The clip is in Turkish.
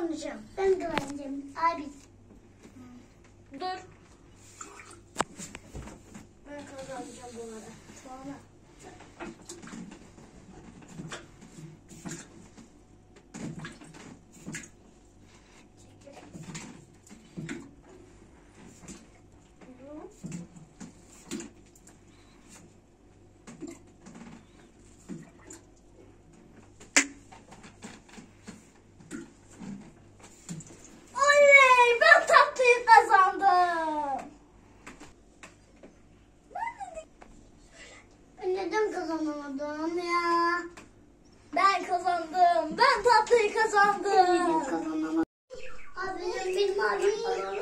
kazanacağım. Ben kazanacağım. Abi. Dur. Ben kazanacağım bu arada. Sonra. Oley! Ben tatlıyı kazandım. Ben neden kazanamadım ya? Ben kazandım. Ben tatlıyı Neden kazandım. kazanamadım? Abi benim abim